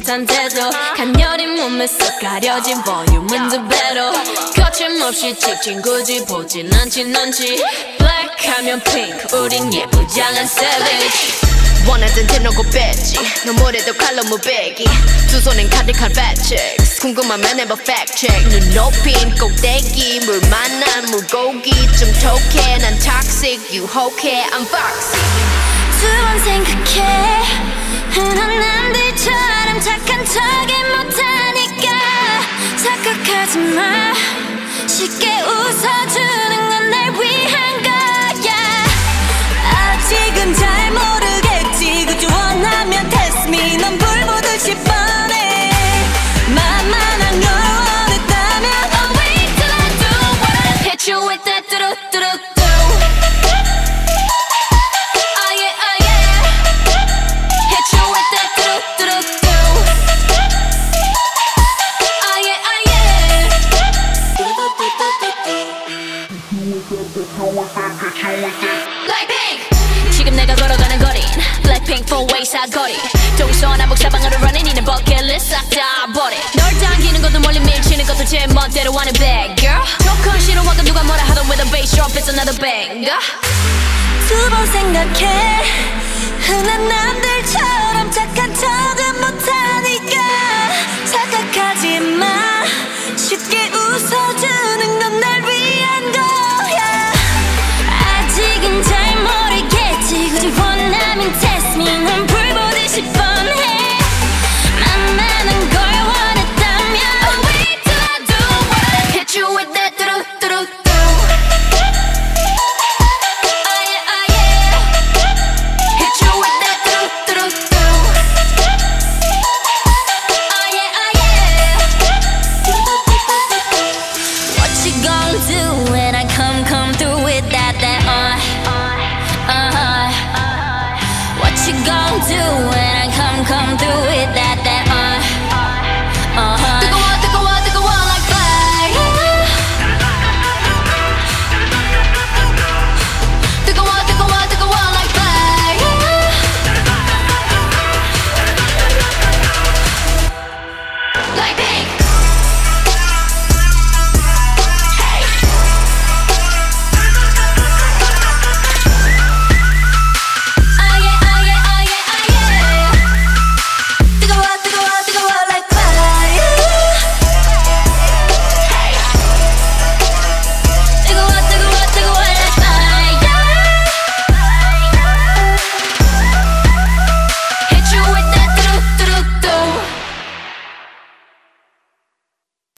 상태도 간녀린 몸에 쏙 가려진 볼륨은 두 배로 거침없이 찍힌 굳이 보진 않지 넌지 Black 하면 pink 우린 예쁘장한 savage 원하던 대놓고 뺐지 너무래도 칼로 무배기 두 손엔 가득한 fat checks 궁금하면 해봐 fact check 눈 높인 꼭대기 물 만난 물고기 좀 톡해 난 toxic 유혹해 I'm foxy 두 번 생각해 흔한 남들처럼 착한 척이 못하니까 착각하지 마 쉽게 웃어주는 건 날 위한 거야 아직은 잘 모르겠지 그저 원하면 test me 넌 불 보듯이 뻔해 만만한 걸 원했다면 I'll wait till I do what I hit you with that 뚜루뚜루뚜 Blackpink 지금 내가 걸어가는 거린 Blackpink four-way 사거리 동서남북 사방으로 running 이는 버킷리스트 싹 다 버려 널 당기는 것도 멀리 밀치는 것도 제 멋대로 하는 bad girl 조건 싫어하고 누가 뭐라 하던 with a bass drop it's another banger 두 번 생각해 흔한 남들처럼